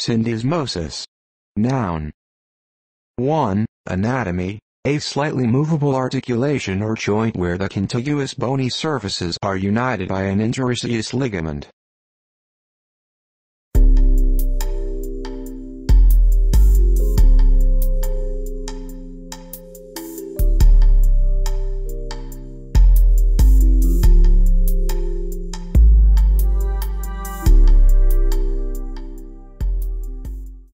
Syndesmosis. Noun. 1. Anatomy. A slightly movable articulation or joint where the contiguous bony surfaces are united by an interosseous ligament.